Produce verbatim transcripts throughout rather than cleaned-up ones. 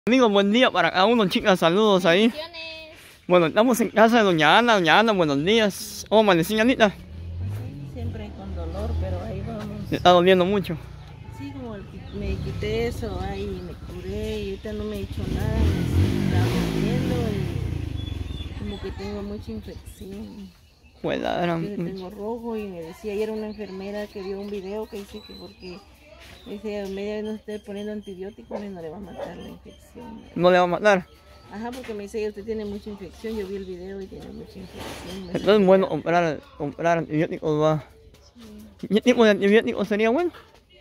Amigos, buen día para cada uno, chicas, saludos ahí. Bueno, estamos en casa de doña Ana. Doña Ana, buenos días. ¿Cómo amanecí, Anita? Sí, siempre con dolor, pero ahí vamos. ¿Le está doliendo mucho? Sí, como el, me quité eso, ahí me curé y ahorita no me he hecho nada, me está doliendo y como que tengo mucha infección. Pues la gran... Yo tengo rojo y me decía ayer una enfermera que vio un video que dice que porque dice, en medio de no estar poniendo antibióticos no le va a matar la infección. ¿No le va a matar? Ajá, porque me dice, usted tiene mucha infección, yo vi el video y tiene mucha infección. Entonces, bueno, comprar, comprar antibióticos va. Sí. ¿Qué tipo de antibióticos sería bueno?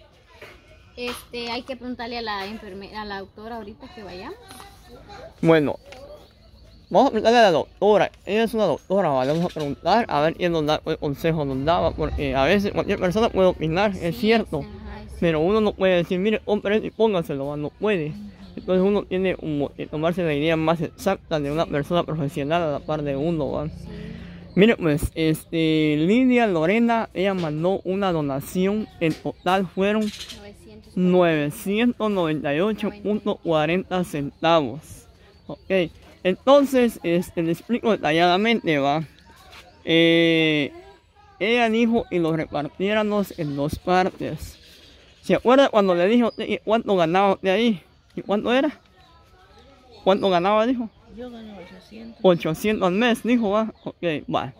Este, hay que preguntarle a la enfermera, a la doctora ahorita que vayamos. Bueno, vamos a preguntarle a la doctora. Ella es una doctora, ¿vale? Vamos a preguntar a ver quién nos da el consejo, nos daba, porque a veces cualquier persona puede opinar, es Sí, cierto. sí, ajá, sí. Pero uno no puede decir, mire, compre esto y póngaselo, no puede. Entonces uno tiene que tomarse la idea más exacta de una persona profesional a la par de uno, ¿va? Sí. Mire, pues, este, Lidia Lorena, ella mandó una donación, en total fueron novecientos noventa y ocho punto cuarenta centavos. Ok, entonces, este, le explico detalladamente, ¿va? Eh, ella dijo y lo repartiéramos en dos partes. ¿Se acuerda cuando le dijo cuánto ganaba de ahí? ¿Y cuánto era? ¿Cuánto ganaba, dijo? Yo gano ochocientos. ochocientos al mes, dijo, va. Ok, va.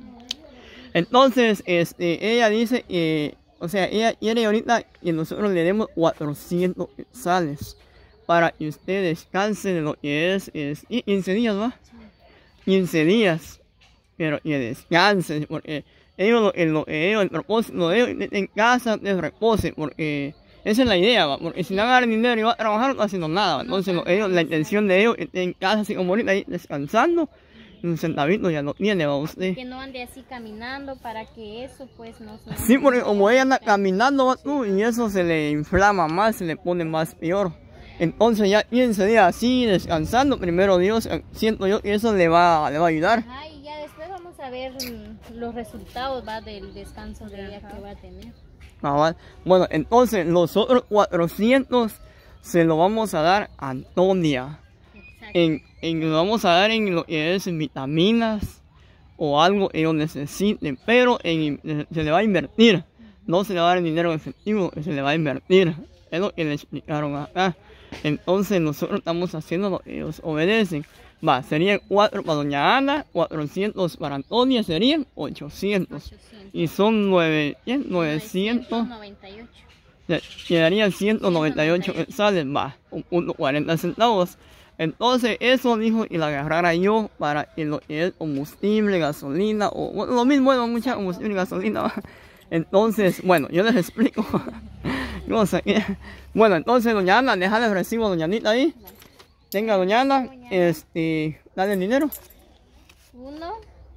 Entonces, este, ella dice que, o sea, ella quiere ahorita que nosotros le demos cuatrocientos quetzales para que usted descanse de lo que es, es quince días, va. quince días, pero que descanse, porque ellos, lo, lo, ellos, el propósito de ellos en casa de repose, porque esa es la idea, ¿va? Porque si no agarran dinero y va a trabajar, no haciendo nada, ¿va? Entonces lo, ellos, la intención de ellos es en casa, así como ahorita ahí descansando, un centavito ya no tiene, ¿va usted? Que no ande así caminando para que eso pues no se... Sí, porque como ella anda caminando, ¿va tú? Y eso se le inflama más, se le pone más peor. Entonces ya quince días así, descansando, primero Dios, siento yo que eso le va, le va a ayudar. Ajá, y ya después vamos a ver los resultados, ¿va? Del descanso de ella que va a tener. Ah, bueno, entonces los otros cuatrocientos se lo vamos a dar a Antonia. En, en, lo vamos a dar en lo que es vitaminas o algo que ellos necesiten, pero en, se le va a invertir. No se le va a dar dinero efectivo, se le va a invertir. Es lo que le explicaron acá. Entonces nosotros estamos haciendo lo que ellos obedecen. Va, serían cuatro para doña Ana, cuatrocientos para Antonia, serían ochocientos. ochocientos. Y son nueve, novecientos noventa y ocho. Quedarían ciento noventa y ocho quetzales, va, un punto cuarenta centavos. Entonces eso dijo y la agarrara yo para que lo que es combustible, gasolina, o bueno, lo mismo, bueno, mucha combustible y gasolina, va. Entonces, bueno, yo les explico. No sé qué. Bueno, entonces doña Ana, déjale el recibo a doña Anita ahí. Tenga doña Ana, este, dale el dinero. Uno,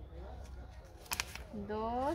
dos,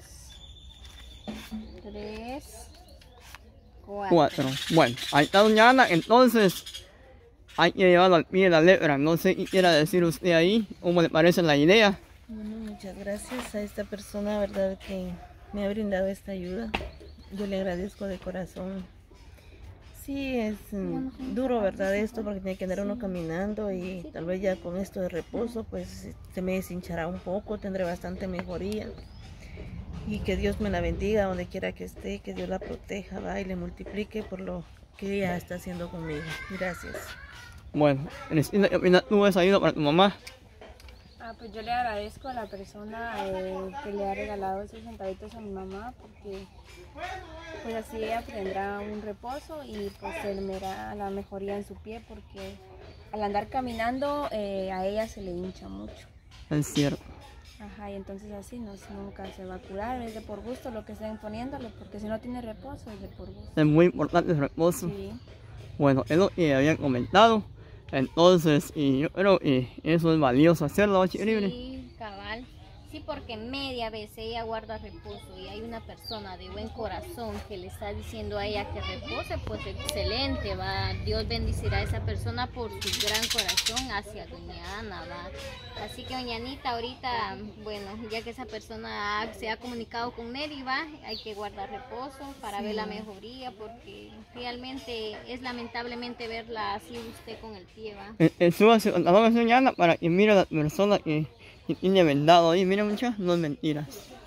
tres, cuatro. Cuatro. Bueno, ahí está doña Ana, entonces hay que llevarlo al pie de la letra. No sé qué quiera decir usted ahí, cómo le parece la idea. Bueno, muchas gracias a esta persona, verdad, que me ha brindado esta ayuda. Yo le agradezco de corazón. Sí, es mm, duro, ¿verdad? Esto, porque tiene que andar uno caminando y tal vez ya con esto de reposo, pues se me deshinchará un poco, tendré bastante mejoría. Y que Dios me la bendiga donde quiera que esté, que Dios la proteja, va, y le multiplique por lo que ella está haciendo conmigo. Gracias. Bueno, Cristina, ¿qué opinas tú de esa ayuda para tu mamá? Ah, pues yo le agradezco a la persona eh, que le ha regalado esos centavitos a mi mamá, porque pues así ella tendrá un reposo y pues se le verá la mejoría en su pie, porque al andar caminando eh, a ella se le hincha mucho. Es cierto. Ajá, y entonces así no, nunca se va a curar, es de por gusto lo que estén poniéndole, porque si no tiene reposo es de por gusto. Es muy importante el reposo. Sí. Bueno, es lo que habían comentado. Entonces, y yo creo que eso es valioso hacerlo, ¿va, Chiquiribre? Sí, cabal. Sí, porque media vez ella guarda reposo y hay una persona de buen corazón que le está diciendo a ella que repose, pues excelente, va. Dios bendecirá a esa persona por su gran corazón hacia doña Ana, va. Así que doña Anita, ahorita, bueno, ya que esa persona ha, se ha comunicado con Mary, va, hay que guardar reposo para sí. ver la mejoría, porque realmente es lamentablemente verla así usted con el pie, va. Eh, eh, súbase a la doña Ana para que mire a la persona que y tiene vendado ahí, mira muchachos, no es mentira.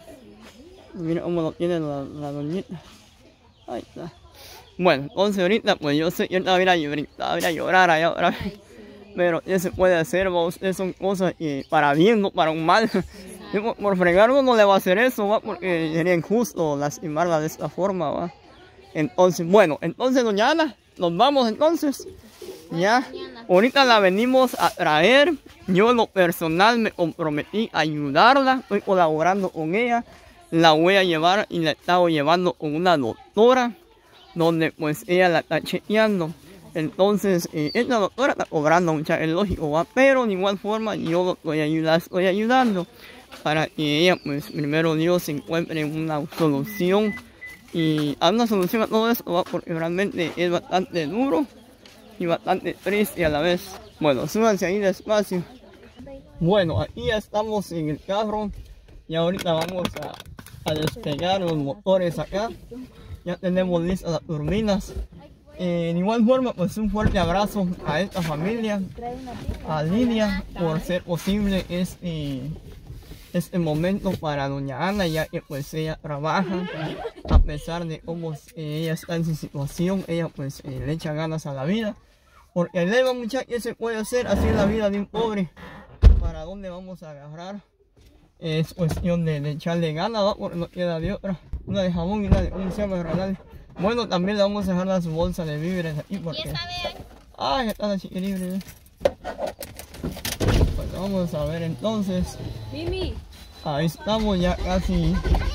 Mira cómo lo tiene la, la doñita. Ahí está. Bueno, entonces ahorita pues yo sé, yo estaba a llorar, estaba a llorar allá otra vez. Pero eso se puede hacer, ustedes son cosas que para bien, no para un mal. Por, por fregar uno no le va a hacer eso, ¿va? Porque sería injusto lastimarla de esta forma, ¿va? Entonces, bueno, entonces doña Ana, nos vamos entonces. Ya, ahorita la venimos a traer. Yo en lo personal me comprometí a ayudarla, estoy colaborando con ella. La voy a llevar y la he estado llevando con una doctora, donde pues ella la está chequeando. Entonces, eh, esta doctora está cobrando mucha, es lógico, ¿va? Pero de igual forma yo lo estoy ayudando, estoy ayudando para que ella pues primero Dios encuentre una solución. Y a una solución a todo esto, ¿va? Porque realmente es bastante duro y bastante triste a la vez. Bueno, súbanse ahí despacio. Bueno, aquí ya estamos en el carro y ahorita vamos a, a despegar los motores acá. Ya tenemos listas las turbinas. Eh, de igual forma, pues un fuerte abrazo a esta familia, a Lidia, por ser posible este, este momento para doña Ana, ya que pues ella trabaja, a pesar de cómo eh, ella está en su situación, ella pues eh, le echa ganas a la vida. Porque el lema, muchachos, ¿qué se puede hacer? Así es la vida de un pobre. ¿Para dónde vamos a agarrar? Es cuestión de, de echarle ganas, ¿va? Porque no queda de otra. Una de jamón y una de un llama granal. Bueno, también le vamos a dejar las bolsas de víveres aquí porque... ¿Quién sabe? Ah, ya está la chica libre. Pues vamos a ver entonces. Mimi. Ahí estamos ya casi.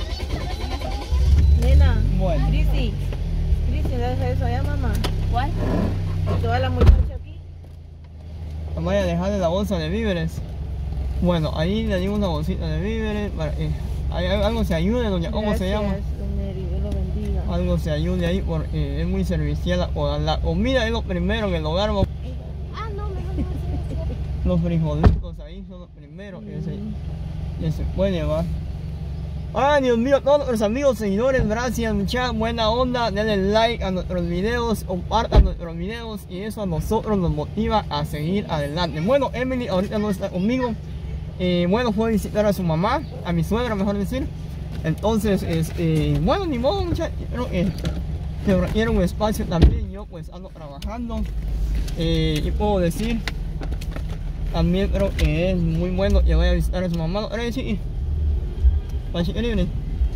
Nena. Bueno. Cristi. Cristi, deja eso allá, mamá. ¿Cuál? Toda la muchacha aquí. Vamos a dejarle la bolsa de víveres. Bueno, ahí le digo una bolsita de víveres para que algo se ayude, doña. ¿Cómo Gracias, se llama? Don Neri, Dios lo bendiga. Algo se ayude ahí porque es muy servicial. La, la comida es lo primero que el hogar va. Ah, no, mejor no. Los frijolitos ahí son los primeros que se, que se puede llevar. Ay, Dios mío, todos nuestros amigos, seguidores, gracias, mucha buena onda. Denle like a nuestros videos, compartan nuestros videos y eso a nosotros nos motiva a seguir adelante. Bueno, Emily ahorita no está conmigo. Eh, bueno, fue a visitar a su mamá, a mi suegra, mejor decir. Entonces, este, bueno, ni modo, muchachos. Creo que se requiere un espacio también. Yo, pues, ando trabajando. Eh, y puedo decir, también creo que es muy bueno que vaya a visitar a su mamá. ¿No eres chiqui? ¿Para chiqui libre?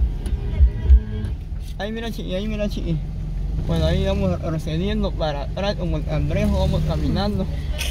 Ahí mira, chiqui, ahí mira, chiqui. Bueno, ahí vamos recediendo para atrás, como el cangrejo, vamos caminando.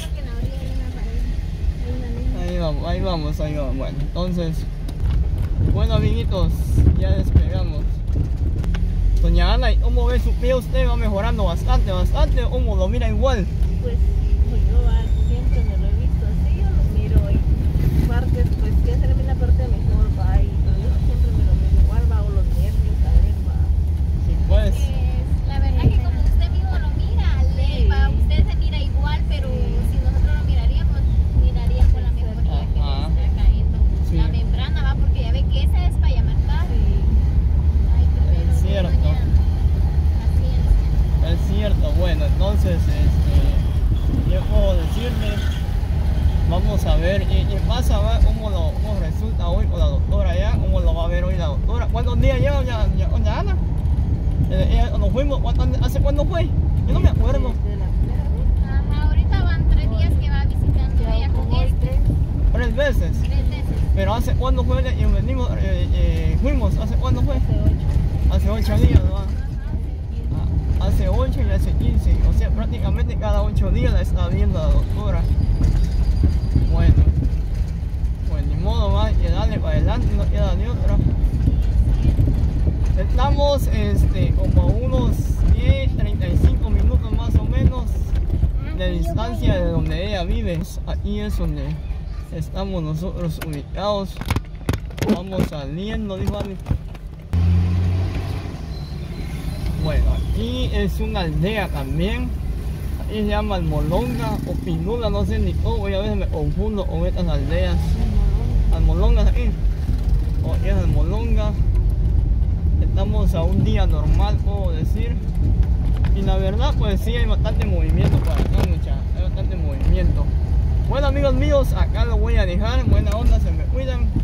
Ahí vamos, ahí vamos, ahí vamos. Bueno, entonces, bueno, amiguitos, ya despegamos. Doña Ana, ¿cómo ve su pie? Usted va mejorando bastante, bastante, o cómo lo mira igual. Pues, pues yo ah, siempre me lo he visto así, yo lo miro y partes, pues ya se le ve la parte mejor, va, y pero yo siempre me lo miro igual, va, o los nervios, a ver, va. Sí, pues. Pues, la verdad que como usted mismo lo mira, le va, usted se mira igual, pero si nosotros lo miraríamos, miraríamos la mejoría que le está cayendo. Sí. La membrana, va, porque ya ve que esa es para llamar tarde. Ay, pero es cierto. Doña, así es. Es cierto, bueno, entonces, este, yo puedo decirle, vamos a ver qué, qué pasa, ¿va? Cómo, lo, cómo resulta hoy con la doctora ya, cómo lo va a ver hoy la doctora. ¿Cuántos días lleva ya, ya, doña Ana? Eh, ¿Nos fuimos? ¿Hace cuándo fue? Yo no me acuerdo. Ajá, ahorita van tres días que va visitando ella con este. ¿Tres veces? Tres veces. Pero ¿hace cuándo fue? Y venimos, eh, eh, fuimos, ¿hace cuándo fue? Hace ocho días, ¿no? Ah, hace ocho y hace quince, o sea, prácticamente cada ocho días la está viendo la doctora. Bueno, pues ni modo, va, que darle para adelante, no queda de otra. Estamos este, como a unos diez, treinta y cinco minutos más o menos de distancia de donde ella vive. Aquí es donde estamos nosotros ubicados. Vamos saliendo, dijo Ali. Bueno, aquí es una aldea también. Aquí se llama Almolonga o Pinula, no sé ni cómo, y a veces me confundo con estas aldeas. Almolonga aquí. O es Almolonga. Estamos a un día normal, puedo decir. Y la verdad, pues sí hay bastante movimiento para acá, muchachos. Hay bastante movimiento. Bueno, amigos míos, acá lo voy a dejar. Buena onda, se me cuidan.